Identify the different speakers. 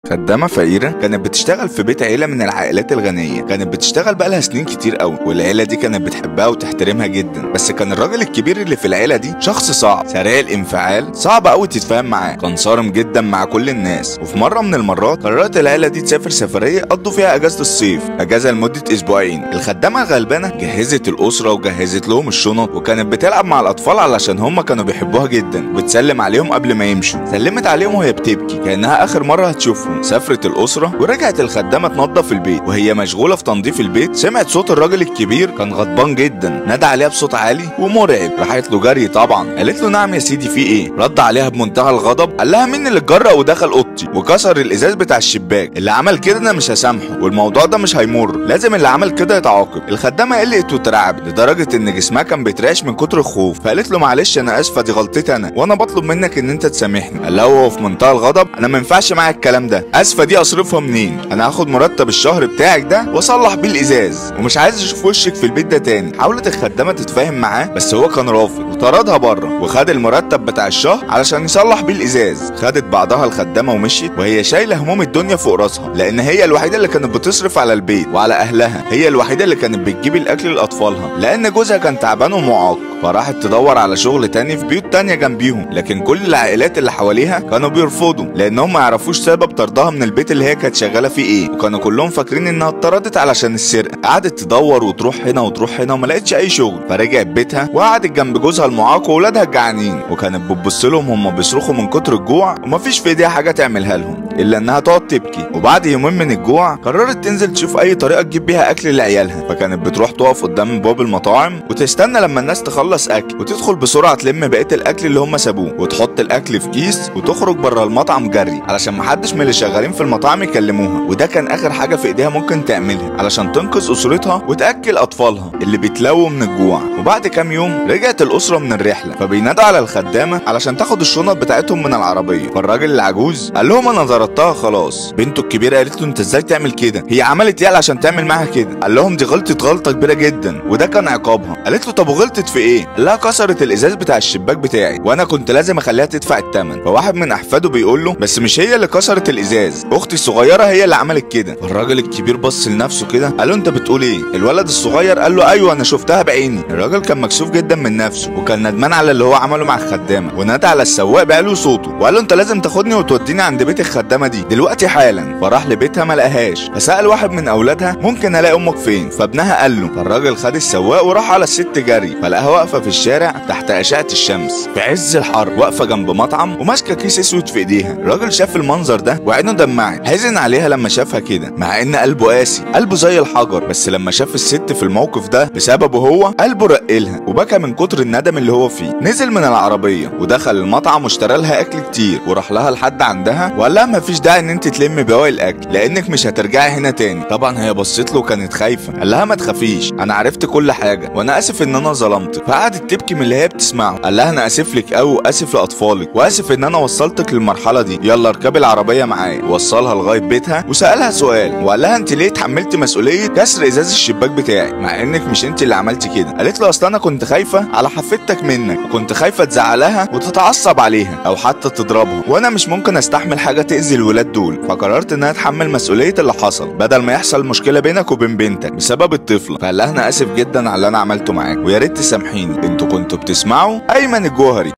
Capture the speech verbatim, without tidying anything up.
Speaker 1: خدامة فقيرة كانت بتشتغل في بيت عيلة من العائلات الغنية. كانت بتشتغل بقالها سنين كتير قوي، والعيلة دي كانت بتحبها وتحترمها جدا. بس كان الراجل الكبير اللي في العيلة دي شخص صعب، سريع الانفعال، صعب قوي تتفاهم معاه، كان صارم جدا مع كل الناس. وفي مرة من المرات قررت العيلة دي تسافر سفرية قضوا فيها اجازة الصيف، اجازة لمدة اسبوعين. الخدامة الغلبانة جهزت الأسرة وجهزت لهم الشنط، وكانت بتلعب مع الأطفال علشان هم كانوا بيحبوها جدا، وبتسلم عليهم قبل ما يمشوا. سلمت عليهم وهي بتبكي كأنها آخر مرة هتشوفهم. سافرت الأسرة ورجعت الخدامة تنظف البيت، وهي مشغولة في تنظيف البيت سمعت صوت الراجل الكبير، كان غضبان جدا، نادى عليها بصوت عالي ومرعب. راحت له جري طبعا، قالت له نعم يا سيدي في ايه؟ رد عليها بمنتهى الغضب، قال لها مين اللي اتجرأ ودخل اوضتي وكسر الازاز بتاع الشباك؟ اللي عمل كده انا مش هسامحه، والموضوع ده مش هيمر، لازم اللي عمل كده يتعاقب. الخدامة قلقت وترعبت لدرجة ان جسمها كان بيترعش من كتر الخوف، فقالت له معلش انا اسفة، دي غلطتي انا، وانا بطلب منك ان انت تسامحني. قال لها وهو في منتهى الغضب، انا ما ينفعش معايا الكلام ده، اسفة دي اصرفها منين؟ انا هاخد مرتب الشهر بتاعك ده واصلح بيه الازاز، ومش عايز اشوف وشك في البيت ده تاني. حاولت الخدامه تتفاهم معاه بس هو كان رافض وطردها بره، وخد المرتب بتاع الشهر علشان يصلح بيه الازاز. خدت بعضها الخدامه ومشيت وهي شايله هموم الدنيا فوق راسها، لان هي الوحيده اللي كانت بتصرف على البيت وعلى اهلها، هي الوحيده اللي كانت بتجيب الاكل لاطفالها، لان جوزها كان تعبان ومعاق. فراحت تدور على شغل تاني في بيوت تانية جنبيهم، لكن كل العائلات اللي حواليها كانوا بيرفضوا، لانهم ما يعرفوش سبب طردها من البيت اللي هي كانت شغاله فيه ايه، وكانوا كلهم فاكرين انها اتطردت علشان السرقه. قعدت تدور وتروح هنا وتروح هنا وما لقتش اي شغل، فرجعت بيتها وقعدت جنب جوزها المعاق واولادها الجعانين، وكانت بتبص لهم هم بيصرخوا من كتر الجوع، ومفيش في ايديها حاجه تعملها لهم الا انها تقعد تبكي. وبعد يومين من الجوع قررت تنزل تشوف اي طريقه تجيب بيها اكل لعيالها، فكانت بتروح تقف قدام باب المطاعم وتستنى لما الناس تخلص اكل، وتدخل بسرعه تلم بقيه الاكل اللي هم سابوه، وتحط الاكل في كيس وتخرج بره المطعم جري علشان محدش من اللي شغالين في المطاعم يكلموها. وده كان اخر حاجه في ايديها ممكن تعملها علشان تنقذ اسرتها وتاكل اطفالها اللي بيتلووا من الجوع. وبعد كام يوم رجعت الاسره من الرحله، فبينادوا على الخدامه علشان تاخد الشنط بتاعتهم من العربيه. فالراجل العجوز قال لهم انا ضربتها خلاص. بنته الكبيره قالت له انت ازاي تعمل كده؟ هي عملت ايه علشان تعمل معاها كده؟ قال لهم دي غلطت غلطه كبيره جدا وده كان عقابها. قالت له طب وغلطت في ايه؟ قال لها كسرت الازاز بتاع الشباك بتاعي وانا كنت لازم اخليها تدفع الثمن. فواحد من احفاده بيقول له بس مش هي اللي كسرت الازاز، اختي الصغيره هي اللي عملت كده. فالراجل الكبير بص لنفسه كده قال له انت بتقول ايه؟ الولد الصغير قال له ايوه انا شفتها بعيني. الراجل كان مكسوف جدا من نفسه وكان ندمان على اللي هو عمله مع الخدامه، ونادى على السواق بعلو صوته وقال له انت لازم تاخدني وتوديني عند بيت الخدامه دي دلوقتي حالا. فراح لبيتها ما لقاهاش، فسال واحد من اولادها ممكن الاقي امك فين؟ فابنها قال له. فالراجل خد السواق وراح على الست جري، فلقاها واقفه في الشارع تحت اشعه الشمس في عز الحر، واقفه جنب مطعم وماسكه كيس اسود في ايديها. الراجل شاف المنظر ده وعينه دمعت، حزن عليها لما شافها كده، مع ان قلبه قاسي، قلبه زي الحجر، بس لما شاف الست في الموقف ده بسببه هو قلبه رقلها وبكى من كتر الندم اللي هو فيه. نزل من العربيه ودخل المطعم واشترى لها اكل كتير، وراح لها لحد عندها وقال لها مفيش داعي ان انت تلمي بواقي الاكل لانك مش هترجعي هنا تاني. طبعا هي بصت له وكانت خايفه، قال لها ما تخافيش انا عرفت كل حاجه وانا اسف ان انا ظلمتك. فقعدت تبكي من اللي هي بتسمعه. قال لها انا اسف لك قوي واسف لاطفالك واسف ان انا وصلتك للمرحله دي، يلا اركبي العربيه معايا. وصلها لغايه بيتها وسالها سؤال وقال لها انت ليه اتحملتي مسؤوليه كسر ازاز الشباك بتاعي مع انك مش انت اللي عملتي كده؟ قالت له اصل انا كنت خايفه على حفيدتك منك، وكنت خايفه تزعلها وتتعصب عليها او حتى تضربها، وانا مش ممكن استحمل حاجه تاذي الولاد دول، فقررت ان انا اتحمل مسؤوليه اللي حصل بدل ما يحصل مشكله بينك وبين بنتك بسبب الطفله. فقال لها انا اسف جدا على اللي انا عملته معاك ويا ريت تسامحيني. انتوا كنتوا بتسمعوا ايمن الجوهري.